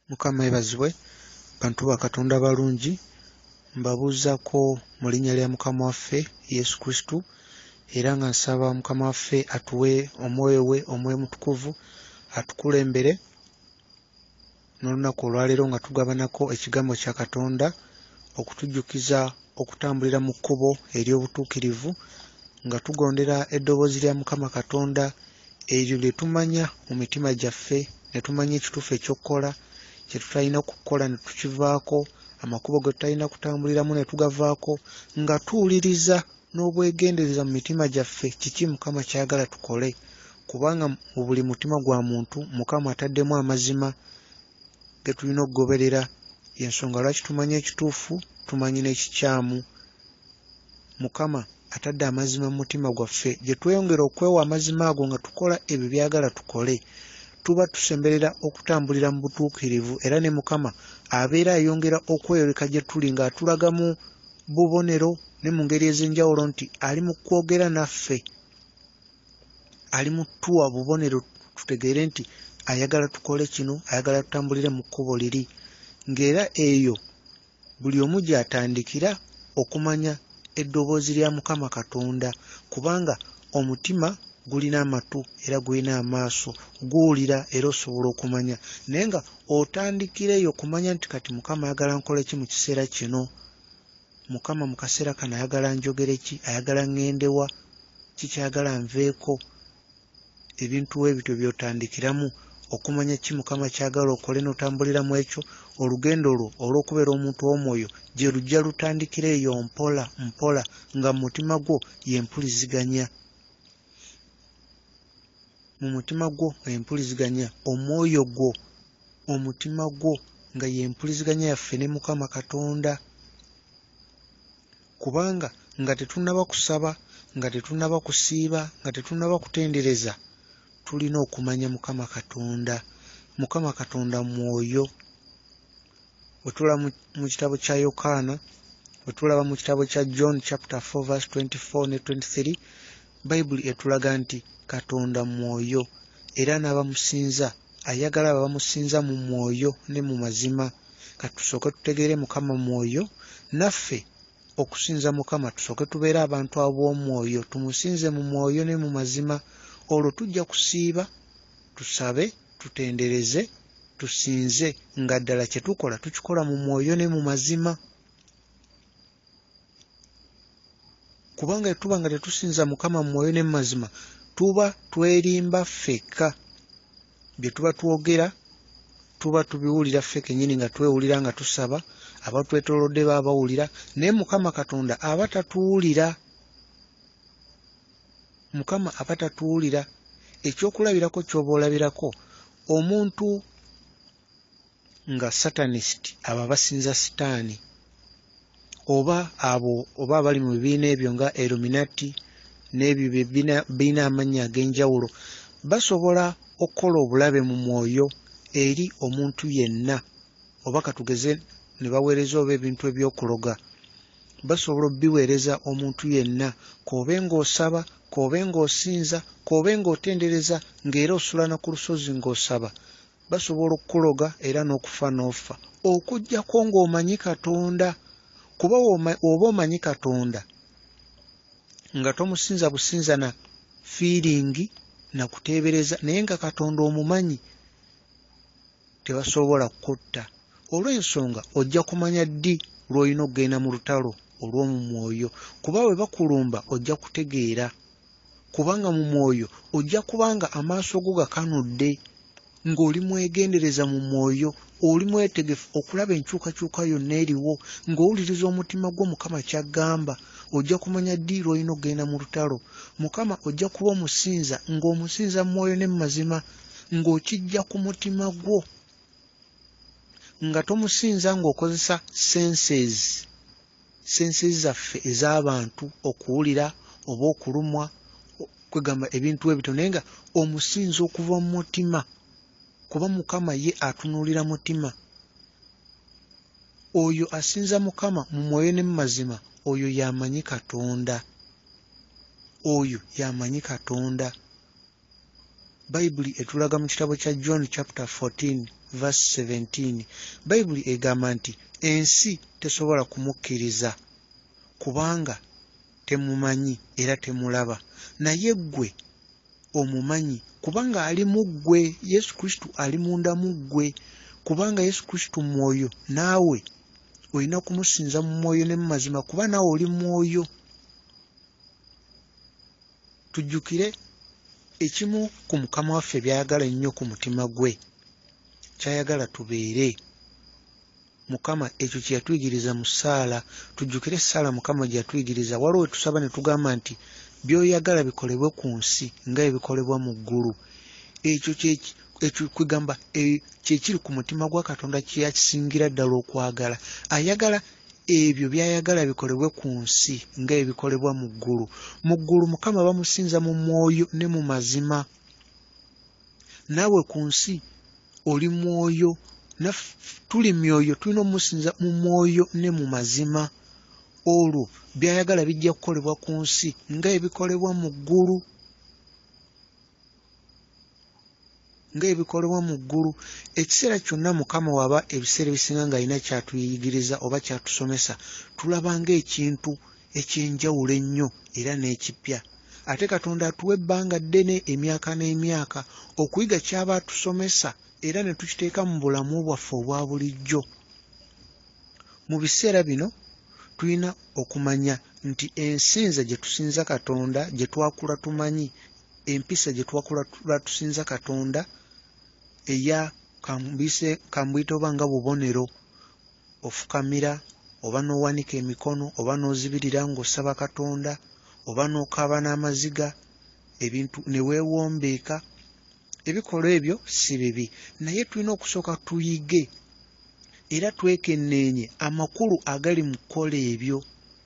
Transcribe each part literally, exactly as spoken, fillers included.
Mukama ebazibwe bantu ba Katonda balungi mbabuuzako mu linnya lya Mukama waffe Yesu Kristo era nga nsaba Mukama waffe atuwe omwoyo we omwoyo mutukuvu atukulembere n'olunaku olwaleero nga tugabanako ekigambo kya Katonda okutujjukiza okutambulira mu kkubo ery'obutuukirivu nga tugondera eddoboozi lya Mukama Katonda eryo lye tumanya mu mitima gyaffe ne tumanya ekituufu eky'okukola kye tutalina kukola ne tukivaako amakubo ge tutalina kutambuliramu ne tugavaako nga tuwuliriza n'obwegendereza mu mitima gyaffe kiki Mukama kyayagala tukole kubanga mu buli mutima gwa muntu Mukama ataddemu amazima ge tulina okugoberera y'ensonga lwaki tumanya ekituufu tumanyi n'ekikyamu. Mukama atadde amazima mu mutima gwaffe gye tweyongera okwewa amazima ago nga tukola ebyo byagala tukole tuba tusemberera okutambulira mu butuukirivu era ne Mukama abeera ayongera okweyoleka gye tuli ng'atulaga mu bubonero ne mu ngeri ez'enjawulo nti ali mu kwogera naffe ali mu tuwa bubonero tutegeere nti ayagala tukole kino ayagala tutambulire mu kkubo liri ng'era eyo buli omu gy'atandikira okumanya eddoboozi lya Mukama Katonda kubanga omutima gulina amatu era gulina amaaso guwulira era osobola okumanya naye nga otandikireyo okumanya nti kati Mukama ayagala nkole ki mu kiseera kino, Mukama mu kaseera kano ayagala njogere ki, ayagala ŋŋendewa kikyayagala nveeko, ebintu ebityo by'otandikiramu okumanya ki Mukama kyagala okole n'otambuliramu ekyo olugendo lwo olw'okubeera omuntu w'omwoyo gye lujja lutandikira eyo mpola mpola nga mu mutima gwo y'empuliziganya mu mutima gwo empuliziganya omwoyo gwo omutima gwo nga y'empuliziganya yaffe ne Mukama Katonda kubanga nga tetunnaba kusaba nga tetunnaba kusiiba nga tetunnaba kutendereza tulina okumanya Mukama Katonda. Mukama Katonda mwoyo. Bwe tulaba mu kitabo kya Yokaana, bwe tulaba mu kitabo kya John chapter four verse twenty-four ne twenty-three, Bayibuli etulaga nti Katonda mwoyo era n'abamusinza ayagala abamusinza mu mwoyo ne mu mazima. Katusooke tutegeere Mukama mwoyo naffe okusinza Mukama tusooke tubeere abantu ab'omwoyo tumusinze mu mwoyo ne mu mazima. Olwo tujja kusiiba tusabe tutendereze tusinze nga ddala kye tukola tukikola mu mwoyo ne mu mazima kubanga tuba nga tetusinza Mukama mu mwoyo ne mu mazima tuba twerimba ffekka bye tuba twogera tuba tubiwulira ffe kennyini nga twewulira nga tusaba abatwetoolodde baba bawulira naye Mukama Katonda aba tatuwulira. Mukama aba tatuwulira. Ekyokulabirako ky'oba olabirako omuntu nga satanist aba basinza sitaani oba abo oba abali mu bibiina ebyo nga Illuminati n'ebyo bibiina amannya ag'enjawulo basobola okukola obulabe mu mwoyo eri omuntu yenna oba katugeze ne baweereza oba ebintu eby'okuloga basobola obiweereza omuntu yenna k'obe ng'osaba k'obe ng'osinza k'obe ng'otendereza ng'era osulana ku lusozi ng'osaba basobola okukuloga era n'okufa n'ofa okuggyako ng'omanyi Katonda kuba oba omanyi Katonda nga tomusinza businza na fiiringi na kuteebereza naye nga Katonda omumanyi tebasobola kukutta. Olw'ensonga ojja kumanya ddi lw'olina okugenda mu lutalo olw'omu mwoyo kuba bwe bakulumba ojja kutegeera kubanga mu mwoyo ojja kubanga amaaso go gakanudde ng'oli mwegendereza mu mwoyo oli mwetegefu okulaba enkyukakyuka yonna eriwo ng'owuliriza omutima gwo Mukama ky'aggamba ojja kumanya ddi lw'olina okugenda mu lutalo. Mukama ojja kuba omusinza ng'omusinza mu mwoyo ne mu mazima ng'okijja ku mutima gwo nga tomusinza ng'okozesa senses senses zaffe ez'abantu okuwulira oba okulumwa kwegamba ebintu ebito naye nga omusinza okuva mu mutima kuba Mukama ye atunuulira mutima. Oyo asinza Mukama mu mwoyo ne mu mazima oyo yamanyi Katonda oyo yamanyi Katonda. Bayibuli etulaga mu kitabo kya John chapter fourteen verse seventeen. Bayibuli egamba nti ensi tesobola kumukkiriza kubanga temumanyi era temulaba, naye ggwe omumanyi kubanga ali mu ggwe. Yesu Kristo ali munda mu ggwe, kubanga Yesu Kristo mwoyo, naawe olina kumusinza mu mwoyo ne mu mazima kuba naawe oli mwoyo. Tujjukire ekimu ku Mukama waffe byayagala ennyo ku mutima gwe, kyayagala tubeere. Mukama ekyo kye yatuyigiriza mu ssaala. Tujjukire ssaala Mukama gye yatuyigiriza, waliwo we tusaba ne tugamba nti by'oyagala bikolebwe ku nsi nga ebikolebwa mu ggulu. Ekyo ekyo kwegamba kye kiri ku mutima gwa Katonda kye yakisingira ddala okwagala. Ayagala ebyo by'ayagala bikolebwe ku nsi nga ebikolebwa mu ggulu. Mu ggulu Mukama bamusinza mu mwoyo ne mu mazima. Naawe ku nsi oli mwoyo, tuli myoyo, tulina omusinza mu mwoyo ne mu mazima. Olwo by'ayagala bijja kukolebwa ku nsi nga ebikolebwa mu ggulu. nga ebikolebwa mu ggulu. Ekiseera kyonna Mukama waba ebiseera ebisinga ng'alina kyatuyigiriza oba kyatusomesa, tulaba ng'ekintu ekyenjawulo ennyo era n'ekipya. Ate Katonda atuwa ebbanga ddene, emyaka n'emyaka, okuyiga ky'aba atusomesa era ne tukiteeka mu bulamu bwaffe obwa bulijjo. Mu biseera bino tulina okumanya nti ensinza gye tusinza Katonda, gye twakula tumanyi, empisa gye twakula tusinza Katonda eya kambise kambwite oba nga bubonero, ofukamira oba n'owanika emikono oba n'ozibirira ng'osaba Katonda oba n'okaaba n'amaziga, ebintu ne weewombeeka. Ebikolwa ebyo si bibi, naye tulina okusooka tuyige era twekenneenye amakulu agali mu kukola ebyo,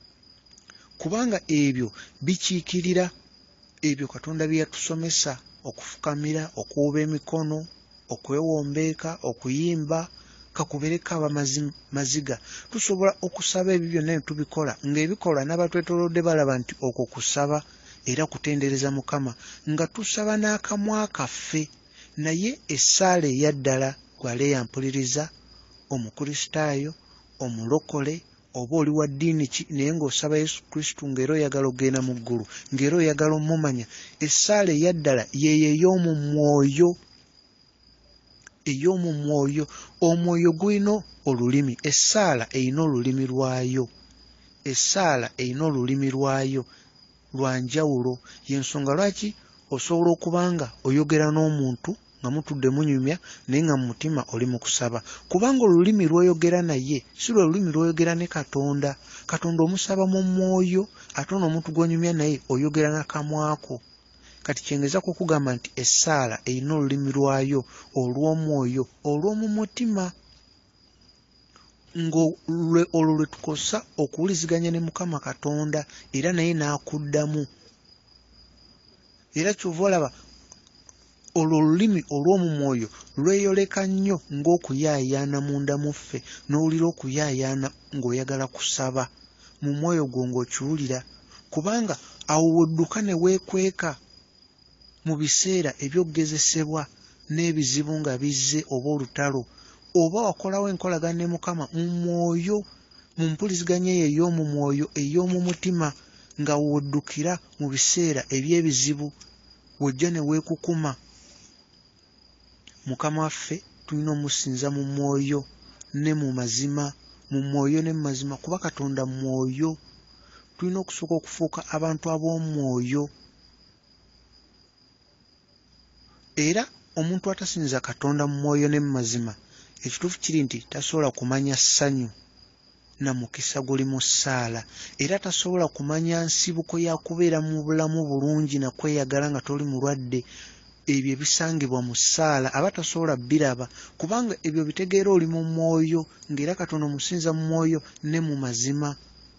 kubanga ebyo bikiikirira ebyo Katonda bye yatusomesa: okufukamira, okuwuba emikono, okwewombeeka, okuyimba, kakubereka abamaziga. Tusobola okusaba ebyo byonna ne tubikola ng'ebikola n'abatwetoolodde balaba nti okwo kusaba era kutendereza Mukama, nga tusaba n'akamwa kaffe. Naye essaala eyaddala gwale yampuliriza, omukristaayo, omulokole, oba oli wa ddiini ki, naye ng'osaba Yesu Kristo ng'era oyagala ogenda mu ggulu, ng'era oyagala omumanya, essaala eyaddala yeeyo ey'omu mwoyo. Ey'omu mwoyo. Omwoyo gulina olulimi, essaala eyina olulimi lwayo. Essaala eyina olulimi lwayo lwa njawulo. Y'ensonga lwaki osobola okubanga oyogera n'omuntu nga mutudde munyumya naye nga mu mutima oli mu kusaba, kubanga olulimi lw'oyogera naye si lwe lulimi lw'oyogera ne Katonda. Katonda omusaba mu mwoyo, ate n'omuntu gw'onyumya naye oyogera n'akamwako. Kati kyengeza kukugamba nti essaala eyina olulimi lwayo olw'omwoyo, olw'omu mutima, ng'olwo lwe tukosa okuwuliziganya ne Mukama Katonda era naye n'akuddamu. Era kyova olaba olwo olulimi olw'omu mwoyo lweyoleka nnyo ng'okuyaayaana munda muffe, n'owulira okuyaayaana ng'oyagala kusaba mu mwoyo gwo ng'okiwulira, kubanga awo wedduka ne weekweka mu biseera eby'okugezesebwa n'ebizibu nga bizze oba olutalo, oba wakolawo enkolagana ne Mukama mu mwoyo, mu mpuliziganya eyo ey'omu mwoyo ey'omu mutima, nga weddukira mu biseera eby'ebizibu, wojja ne weekukuma. Mukama waffe tulina omusinza mu mwoyo ne mu mazima, mu mwoyo ne mu mazima, kuba Katonda mwoyo. Tulina okusooka okufuuka abantu ab'omwoyo. Era omuntu atasinza Katonda mu mwoyo ne mu mazima, ekituufu kiri nti tasobola kumanya ssanyu na mukisa guli mu ssaala, era tasobola kumanya nsibuko ya kubeera mu bulamu bulungi na kweyagala nga toli mulwadde. Ebyo ebisangibwa mu ssaala aba tasobola biraba, kubanga ebyo bitegeera oli mu mwoyo, ng'era Katonda omusinza mu mwoyo ne mu mazima.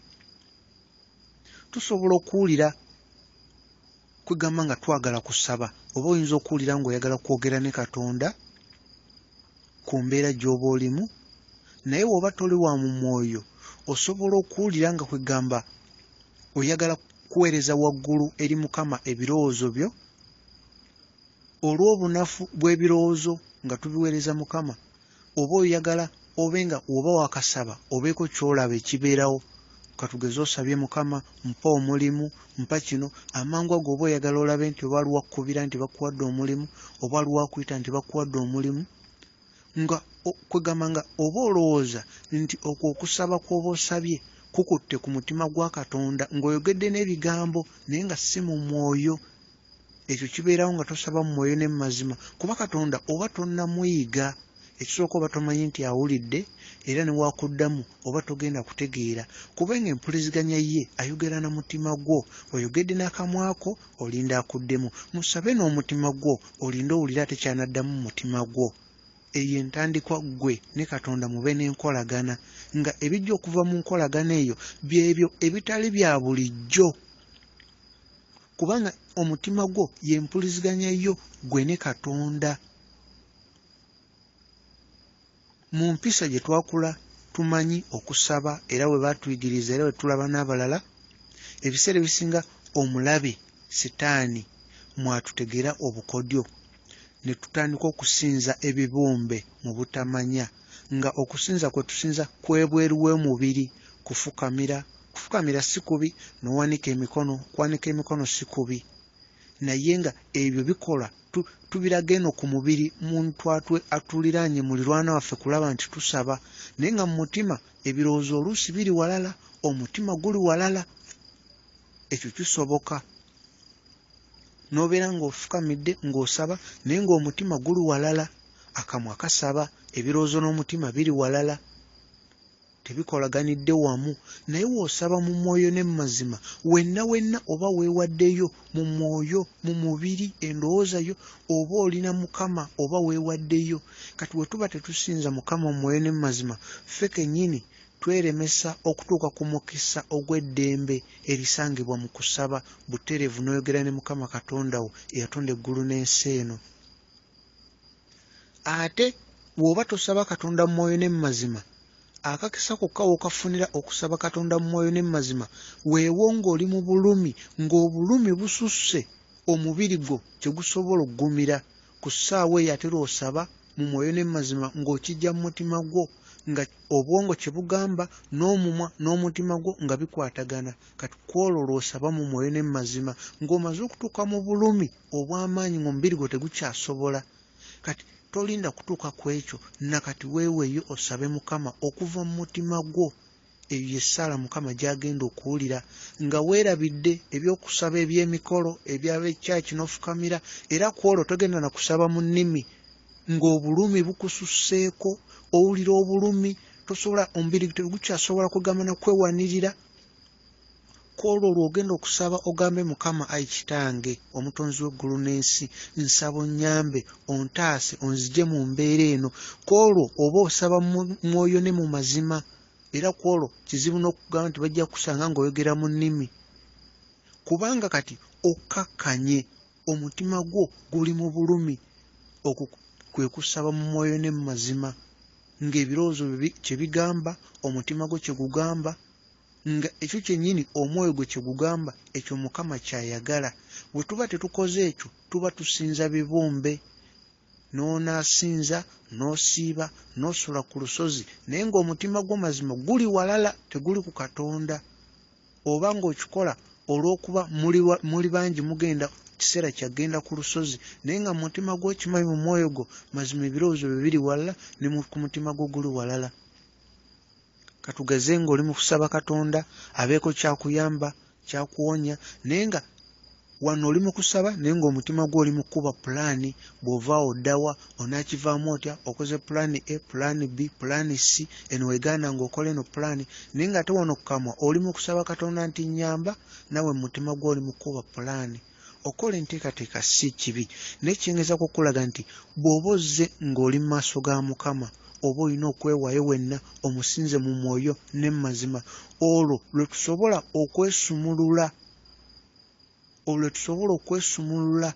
Tusobola okuwulira kwegamba nga twagala kusaba, oba oyinza okuwulira ng'oyagala kwogera ne Katonda ku mbeera gy'oba olimu, naye bw'oba toli wa mu mwoyo osobola okuwulira nga kwegamba oyagala kuweereza waggulu eri Mukama ebirowoozo byo. Olw'obunafu bw'ebirowoozo nga tubiweereza Mukama, oba oyagala obenga oba wakasaba obeeko kyolaba ekibeerawo katugeze osabye Mukama mpa omulimu mpa kino amangu ago oba oyagala olabe nti oba luwakkubira nti bakuwadde omulimu oba luwakuyita nti bakuwadde omulimu nga kwegamba nga oba olowooza nti okwo okusaba kw'oba osabye kukutte ku mutima gwa Katonda ng'oyogedde n'ebigambo naye nga si mu mwoyo. Ekyo kibeerawo nga tosaba mu mwoyo ne mu mazima kuba Katonda oba tonnamuyiga. Ekisooka oba tomanyi nti awulidde era ne wakuddamu oba togenda kutegeera kubanga empuliziganya ye ayogera na mutima gwo. Oyogedde n'akamwako olinda akuddemu, musabe n'omutima gwo olinde owulira tekyanaddamu mu mutima gwo. Eyo entandikwa ggwe ne Katonda mube n'enkolagana nga ebijja okuva mu nkolagana eyo byebyo ebitali bya bulijjo kubanga omutima gwo y'empuliziganya yo ggwe ne Katonda. Mu mpisa gye twakula tumanyi okusaba era bwe batuyigiriza era bwe tulaba n'abalala ebiseera ebisinga omulabe sitaani mwatutegera obukodyo ne tutandika okusinza ebibumbe mu butamanya nga okusinza kwe tusinza kwebweru w'omubiri kufukamira. Kufukamira si kubi n'owanika emikono, kwanika emikono si kubi naye nga ebyo bikola tu, tubiraga eno ku mubiri muntu atwe atuliraanye mulirwana waffe kulaba nti tusaba naye nga mu mutima ebirowoozo oluusi biri walala, omutima guli walala. Ekyo kisoboka n'obeera ng'ofukamidde ng'osaba naye ng'omutima guli walala, akamwa kasaba ebirowoozo n'omutima biri walala tebikolaganidde wamu. Naye w'osaba mu mwoyo ne mu mazima wenna wenna oba weewaddeyo mu mwoyo mu mubiri endowooza yo oba olina Mukama oba weewaddeyo. Kati bwe tuba tetusinza Mukama mu mwoyo ne mu mazima ffe kennyini tweremesa okutuuka ku mukisa ogw'eddembe erisangibwa mu kusaba butereevu n'oyogera ne Mukama Katonda wo eyatonda eggulu n'ensi eno. Ate bw'oba tosaba Katonda mu mwoyo ne mu mazima akakisa kokka w'okafunira okusaba Katonda mu mwoyo ne mu mazima weewo ng'oli mu bulumi ng'obulumi bususse omubiri gwo kye gusobola oggumira ku ssaawa eyo ate lw'osaba mu mwoyo ne mu mazima ng'okijja mu mutima gwo nga obwongo kye bugamba n'omumwa n'omutima gwo nga bikwatagana. Kati kwolwo lw'osaba mu mwoyo ne mu mazima ng'omaze okutuuka mu bulumi obw'amaanyi ng'omubiri gwo tegukyasobola. Kati tolinda kutuuka ku ekyo nakati weeweeyo osabe Mukama okuva mu mutima gwo. Eyo yessaala Mukama gy'agenda okuwulira nga weerabidde ebyokusaba eby'emikolo ebyab'ekyaki n'ofukamira era kwolwo togenda na kusaba mu nnimi ng'obulumi bukususseeko owulira obulumi tosobola omubiri tegukyasobola kugamba na kwewanirira. Kwolwo lw'ogenda okusaba ogambe Mukama ayi Kitange omutonzi w'eggulu n'ensi nsaba onnyambe ontaase onzigye mu mbeera eno. Kwolwo oba osaba mu mwoyo ne mu mazima era kwolwo kizibu n'okugamba nti bajja kusanga ng'oyogera mu nnimi kubanga kati okkakkanye omutima gwo guli mu bulumi. Okwo kwe kusaba mu mwoyo ne mu mazima ng'ebirowoozo kye bigamba omutima gwo kye gugamba nga ekyo kyennyini omwoyo gwe kye gugamba ekyo Mukama ky'ayagala. Bwe tuba tetukoze ekyo tuba tusinza bibumbe n'onaasinza n'osiiba n'osula ku lusozi naye ng'omutima gwo mazima guli walala teguli ku Katonda. Oba ng'okikola olw'okuba muli bangi mugenda kiseera kyagenda ku lusozi naye nga mu mutima gwo kimanyi mu mwoyo gwo mazima ebirowoozo bye biri walala ne ku mutima gwo guli walala. Katugeze ng'oli mu kusaba Katonda abeeko kyakuyamba kyakuwonya naye nga wano oli mu kusaba naye ng'omutima gwo oli mu kkuba pulaani bw'ovaawo oddawa onaakivaamu otya okoze pulaani A pulaani B pulaani C eno weegaana ng'okola eno pulaani naye nga ate wano kukamwa oli mu kusaba Katonda nti nnyamba nawe mu mutima gwo oli mu kkuba pulaani. Okola enteekateeka si kibi naye kyengeza kukulaga nti bw'oba ozze ng'oli mu maaso ga Mukama oba olina okwewaayo wenna omusinze mu mwoyo ne mu mazima olwo lwe tusobola okwesumulula olwo tusobola okwesumulula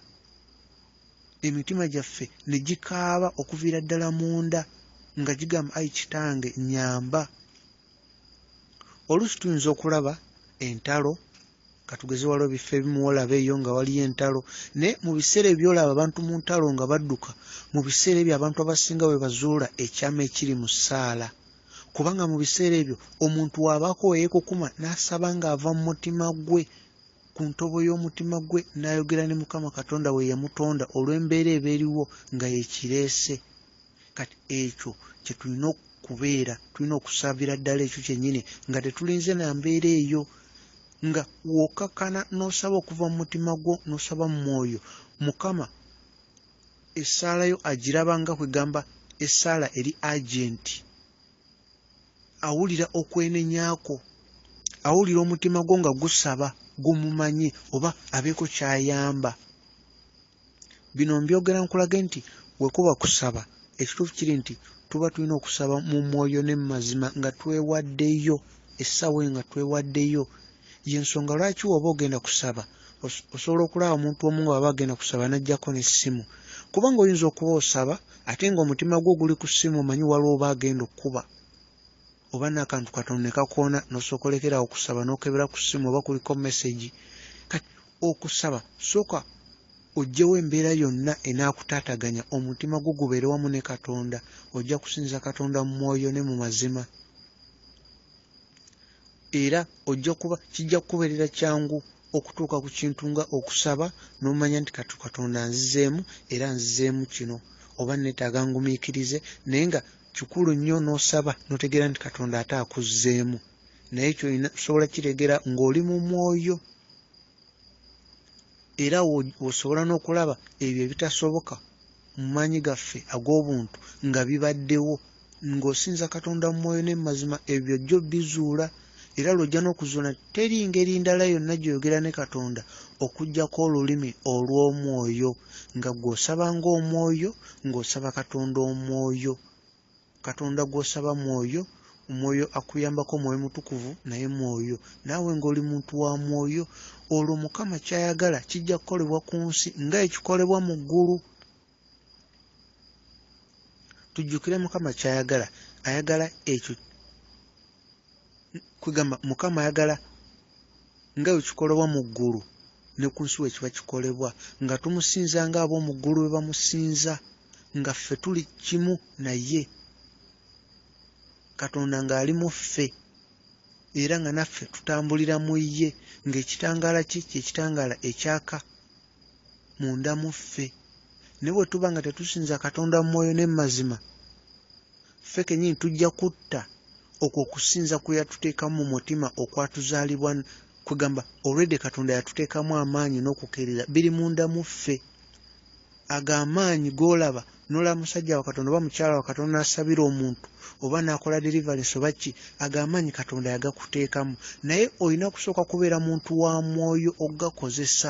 emitima gyaffe ne gikaaba okuviira ddala munda nga gigamba ayi Kitange nnyamba. Oluusi tuyinza okulaba entalo katugeze waliwo ebifo ebimu olaba eyo nga waliyo entalo naye mu biseera ebyolaba abantu mu ntalo nga badduka mu biseera ebyo abantu abasinga bwe bazuula ekyama ekiri mu ssaala kubanga mu biseera ebyo omuntu waabaako weyeekukuma n'asaba ng'ava mu mutima gwe ku ntobo y'omutima gwe n'ayogera ne Mukama Katonda we yamutonda olw'embeera eba eriwo nga yekireese. Kati ekyo kye tulina okubeera, tulina okusabira ddala ekyo kyennyini nga tetulinze na mbeera eyo, nga wokkakkana n'osaba okuva mu mutima gwo n'osaba mu mwoyo. Mukama essaala yo agiraba nga kwegamba essaala eri agenti, awulira okwenenyaako, awulira omutima gwo nga gusaba gumumanyi oba abeeko kyayamba. Bino mbyogera nkulage nti wekuba kusaba ekituufu kiri nti tuba tulina okusaba mu mwoyo ne mu mazima nga twewaddeyo, essaawa nga twewaddeyo. Y'ensonga lwaki woba ogenda kusaba osobola okulaba omuntu omu nga waba agenda kusaba n'ajjako n'essimu, kubanga oyinza okuba osaba ate ng'omutima gwo guli ku ssimu, omanyi waliwo oba agenda okkuba oba n'akantu katono ne kakoona n'osookolekera okusaba n'okebera ku ssimu oba kuliko message. Kati okusaba sooka oggyewo embeera yonna enaakutaataganya, omutima gwo gubeere wamu ne Katonda, ojja kusinza Katonda mu mwoyo ne mu mazima. Era ojja kuba kijja kukubeerera kyangu okutuuka ku kintu nga okusaba n'omanya nti katu Katonda nzizeemu era nzizeemu kino oba neetaaga ngumiikirize, naye nga kikulu nnyo n'osaba n'otegeera nti Katonda ate akuzzeemu. Naye ekyo osobola kiregera ng'oli mu mwoyo, era osobola n'okulaba ebyo ebitasoboka mu maanyi gaffe ag'obuntu nga bibaddewo, ng'osinza Katonda mu mwoyo ne mu mazima, ebyo jjo bizuula. Era lw'ojja n'okuzuula teri ngeri ndala yonna gy'oyogera ne Katonda okuggyako olulimi olw'omwoyo, nga gw'osaba ng'omwoyo, ng'osaba Katonda omwoyo. Katonda gw'osaba mwoyo, omwoyo akuyambako mwoyo mutukuvu naye mwoyo. Naawe ng'oli muntu wa mwoyo, olwo Mukama ky'ayagala kijja kukolebwa ku nsi nga ekikolebwa mu ggulu. Tujjukire Mukama ky'ayagala, ayagala ekyo kwegamba Mukama ayagala nga bwe kikolebwa mu ggulu ne ku nsi we kiba kikolebwa, nga tumusinza nga ab'omu ggulu bwe bamusinza, nga ffe tuli kimu naye, Katonda ng'ali mu ffe era nga naffe tutambulira mu ye, ng'ekitangaala kye kyekitangaala ekyaka munda mu ffe. Ne bwe tuba nga tetusinza Katonda mu mwoyo ne mu mazima, ffe kennyini tujja kutta okwo okusinza kwe yatuteekamu mu mutima okwatuzaalibwa, kwegamba already Katonda yatuteekamu amaanyi n'okukkiriza biri munda mu ffe. Ago amaanyi g'olaba n'olaba musajja wa Katonda oba mukyala wa Katonda n'asabira omuntu oba n'akola deliverance oba ki, ago amaanyi Katonda yagakuteekamu, naye olina kusooka kubeera muntu wa mwoyo ogakozesa.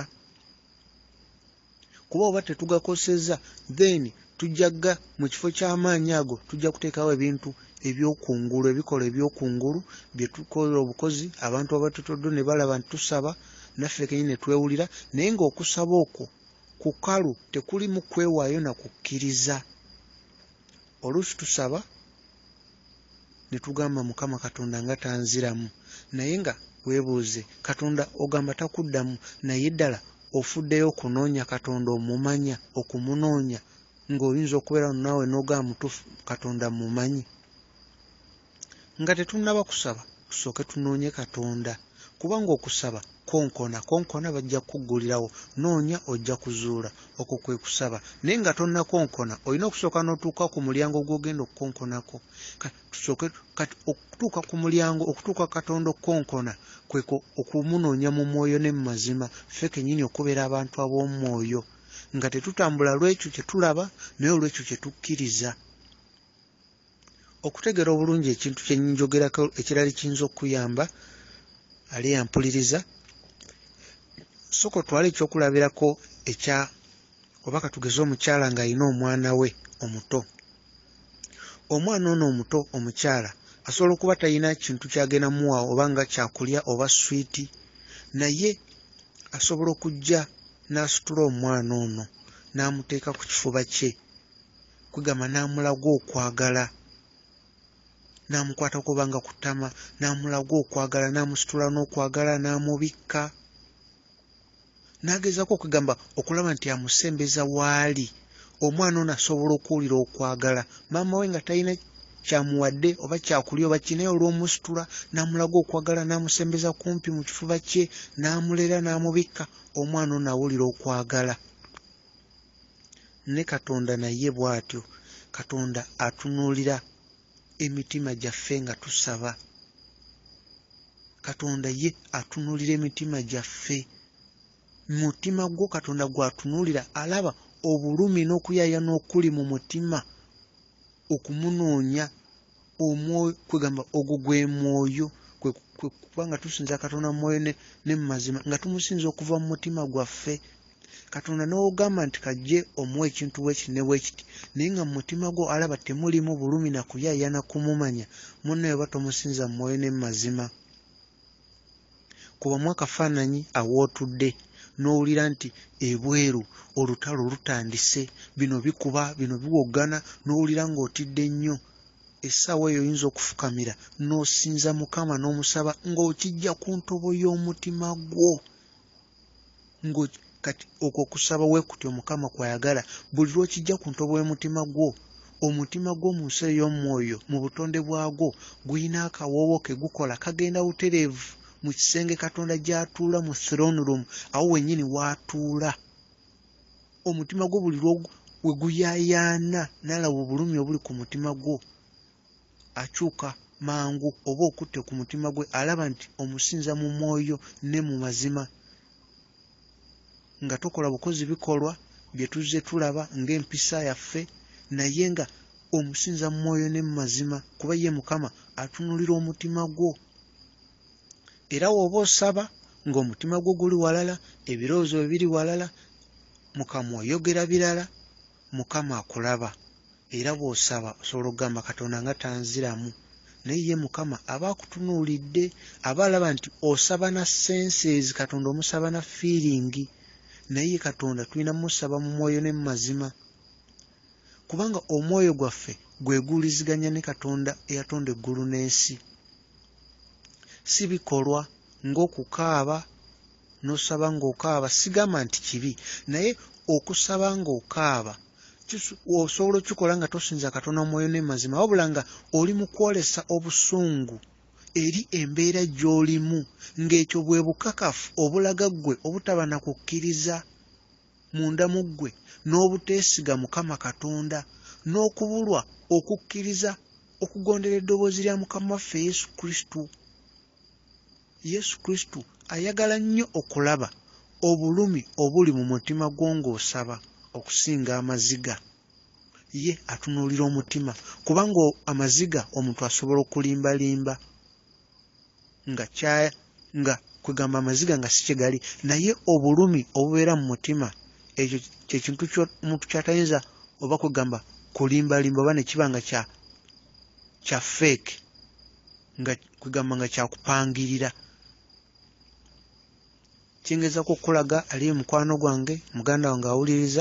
Kuba oba tetugakozesa then tujjaga mu kifo ky'amaanyi ago tujja kuteekawo ebintu ebyokungulu, ebikola ebyokungulu bye tukola obukozi, abantu abatutoddo ne balaba nti tusaba naffe kennyini ne twewulira, naye ng'okusaba okwo kukalu, tekuli mu kwewaayo na kukkiriza. Oluusi tusaba ne tugamba Mukama Katonda nga tanziramu, naye nga weebuuze Katonda ogamba takuddamu, naye ddala ofuddeyo okunoonya Katonda, omumanya, okumunoonya, ng'oyinza okubeera naawe n'ogamba mutuufu Katonda mumanyi. Nga tetunnaba kusaba tusooke tunoonye Katonda, kubanga okusaba konkona, konkona bajja kukuggulirawo, noonya ojja kuzuula. Okwo kwe kusaba, naye nga tonnakonkona olina okusooka n'otuuka ku mulyango gw'ogenda okukonkonako. Tusooke kati okutuuka ku mulyango, okutuuka Katonda okukonkona kwe okumunoonya mu mwoyo ne mu mazima, ffe kennyini okubeera abantu ab'omu mwoyo, nga tetutambula lw'ekyo kye tulaba naye olw'ekyo kye tukkiriza. Okutegeera obulungi ekintu kye njogerako ekirala kiyinza okuyamba ali yampuliriza, sooka otwale ekyokulabirako ekya oba katugeze omukyala ng'alina omwana we omuto. Omwana ono omuto omukyala asobola okuba talina kintu kyagenda muwa oba nga kyakulya oba swiiti, naye asobola okujja n'asitula omwana ono n'amuteeka ku kifuba kye, kwegamba n'amulaga okwagala, n'amukwata kubanga ku ttama, n'amulaga okwagala, n'amusitula n'okwagala, n'amubikka. n'agezaako okugamba okulaba nti amusembeza waali omwana ono asobola okuwulira okwagala maama we nga talina kyamuwadde oba kyakulya oba kinaye olw'omusitula n'amulaga okwagala n'amusembeza kumpi mu kifuba kye n'amulera n'amubikka omwana ono awulira okwagala. Ne Katonda naye bw'atyo. Katonda atunuulira emitima gyaffe nga tusaba. Katonda ye atunuulira emitima gyaffe. Mutima gwo Katonda gw'atunuulira alaba obulumi n'okuyaayana okuli mu mutima okumunoonya omwoyo kwegamba ogwo gwe mwoyo kwe kubanga tusinza Katonda mu mwoyo ne mu mazima nga tumusinza okuva mu mutima gwaffe. Katonda n'ogamba nti kajje omuwa ekintu weekiti ne weekiti naye nga mu mutima gwo alaba temulimu bulumi na kuyaayana kumumanya munne oba tomusinza mu mwoyo ne mu mazima. Kubamu akafaananyi awootudde n'owulira nti ebweru olutalo lutandise bino bikuba bino biwoggana n'owulira ng'otidde nnyo. Essaawa eyo oyinza okufukamira n'osinza Mukama n'omusaba ng'okijja ku ntobo y'omutima gwo. Ngo kati okwo okusaba we kutyo Mukama kwayagala buli lw'okijja ku ntobo y'omutima gwo. Omutima gwo mu nsi ey'omwoyo mu butonde bwagwo guyina akawoowo ke gukola kagenda butereevu mu kisenge Katonda gy'atuula mu throne room awo wennyini w'atuula. Omutima gwo buli we guyaayaana n'alaba obulumi obuli ku mutima gwo akyuka mangu oba okutte ku mutima gwe alaba nti omusinza mu mwoyo ne mu mazima nga tokola bukozi bikolwa bye tuzze tulaba ng'empisa yaffe naye nga omusinza mu mwoyo ne mu mazima kuba ye Mukama atunuulira omutima gwo. Era w'oba osaba ng'omutima gwo guli walala ebirowoozo bye biri walala Mukama oyogera birala Mukama akulaba. Era bw'osaba osobola okugamba Katonda nga tanziramu naye ye Mukama aba akutunuulidde aba alaba nti osaba na senses Katonda omusaba na feeling naye Katonda tulina musaba mu mwoyo ne mu mazima kubanga omwoyo gwaffe gweguuliziganya ne Katonda eyatonda eggulu n'ensi. Si bikolwa ng'okukaaba n'osaba ng'okaaba sigamba nti kibi naye okusaba ng'okaaba osobola okikola nga tosinza Katonda mu mwoyo ne mu mazima wabula nga oli mu kwolesa obusungu eri embeera gy'olimu ng'ekyo bwe bukakafu obulaga ggwe obutaba na kukkiriza munda mu ggwe n'obuteesiga Mukama Katonda n'okubulwa okukkiriza okugondera eddoboozi lya Mukama waffe Yesu Kristo. Yesu Kristo ayagala nnyo okulaba obulumi obuli mu mutima gwo ng'osaba okusinga amaziga. Ye atunuulira omutima kubanga amaziga omuntu asobola okulimbalimba nga kya nga kwegamba amaziga nga si kye gali naye obulumi obubeera mu mutima ekyo kye kintu ky'omuntu ky'atayinza oba kwegamba kulimbalimba oba ne kiba nga kya kya fake nga kwegamba nga kyakupangirira. Kingezaako okulaga ali mukwano gwange muganda wange awuliriza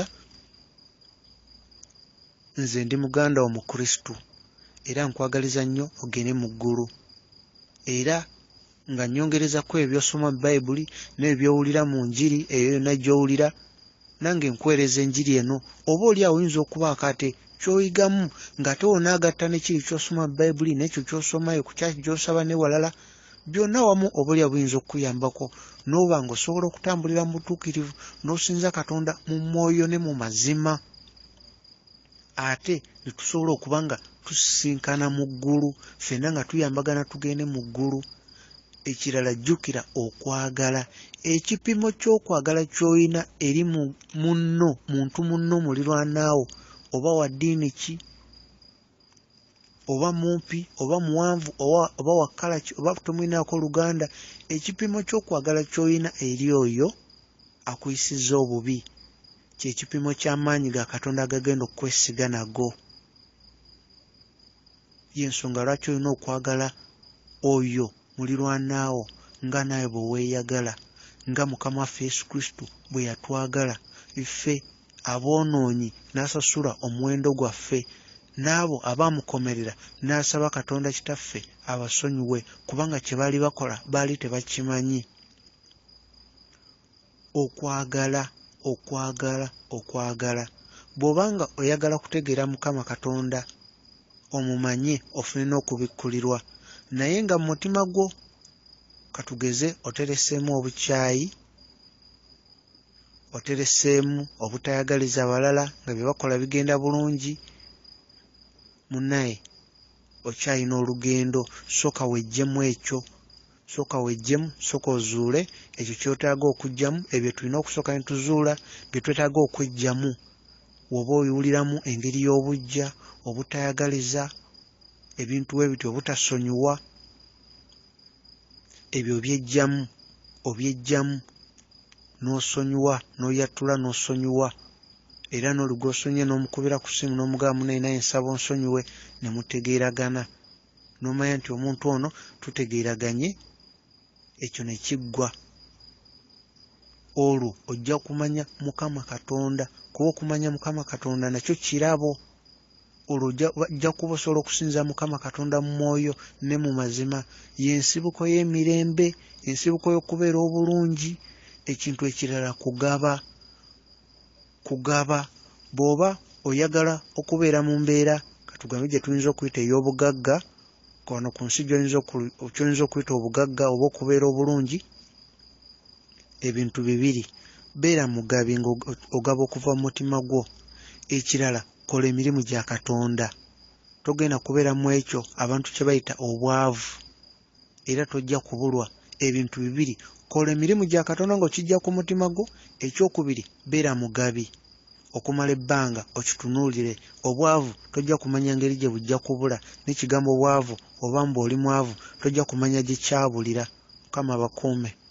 nze ndi muganda wo mu Kristo era nkwagaliza nnyo ogende mu ggulu era nga nnyongerezako ebyosoma mu Bayibuli n'ebyowulira mu njiri eyo yonna gy'owulira nange nkwereza enjiri eno oba oli awo oyinza okubaako ate ky'oyigamu ng'ate wonaagatta n'ekiri ky'osoma mu Bayibuli n'ekyo ky'osomayo ku kyaki gy'osaba ne walala byonna wamu oba oli buyinza okukuyambako n'oba ng'osobola okutambulira mu butuukirivu n'osinza Katonda mu mwoyo ne mu mazima ate ne tusobola okuba nga tusisinkana mu ggulu ffenna nga tuyambagana tugende mu ggulu. Ekirala jjukira okwagala ekipimo ky'okwagala ky'olina eri munno muntu munno mulirwanaawo oba wa ddiini ki oba mumpi oba muwanvu oba wakala ki oba tomwinaako Luganda ekipimo ky'okwagala ky'olina eri oyo akuyisizza obubi kye kipimo ky'amaanyi ga Katonda agagenda okukwesiga nago. Y'ensonga lwaki olina okwagala oyo mulirwanaawo nga nawe bwe weeyagala nga Mukama waffe Yesu Kristo bwe yatwagala ffe aboonoonyi n'asasula omuwendo gwaffe n'abo abaamukomerera n'asaba Katonda Kitaffe abasonyiwe kubanga kye baali bakola baali tebakimanyi. okwagala okwagala okwagala. Bw'obanga oyagala kutegeera Mukama Katonda omumanye ofune n'okubikkulirwa, naye nga mu mutima gwo katugeze otereseemu obukyayi, otereseemu obutayagaliza balala nga bye bakola bigenda bulungi, munaye okyayina olugendo. Soka wejjemu ekyo, soka wejjemu, soka ozuule ekyo kyotaaga okugyamu. Ebyo tulina okusooka ne tuzuula bye twetaaga okweggyamu. Woba oyiwuliramu engeri y'obujja, obutayagaliza, ebintu ebityo, obutasonyiwa, ebyo obyeggyamu, obyeggyamu n'osonyiwa, n'oyatula n'osonyiwa. Era n'oli gw'osonyiye n'omukubira ku ssimu n'omugamba munaye naye nsaba onsonyiwe, ne mutegeeragana. N'omanya nti omuntu ono tutegeeraganye, ekyo ne kiggwa. Olwo ojja kumanya Mukama Katonda, kuba okumanya Mukama Katonda nakyo kirabo. Olwo ojja kuba osobola okusinza Mukama Katonda mu mwoyo ne mu mazima. Y'ensibuko y'emirembe, ensibuko y'okubeera obulungi. Ekintu ekirala kugaba. Kugaba. Bw'oba oyagala okubeera mu mbeera katugambe gye tuyinza okuyita ey'obugagga, wano ku nsi gy'oyinza okuyita obugagga oba okubeera obulungi, ebintu bibiri: beera mugabi ng'ogaba okuva mu mutima gwo. Ekirala, kola emirimu gya Katonda. Togenda kubeera mu ekyo abantu kye bayita obwavu, era tojja kubulwa. Ebintu bibiri: kola emirimu gya Katonda ng'okijja ku mutima gwo. Ekyokubiri, beera mugabi okumala ebbanga okitunuulire. Obwavu tojja kumanya ngeri gye bujja kubula, n'ekigambo obwavu oba mbu oli mwavu tojja kumanya gye kyabulira. Mukama bakuume.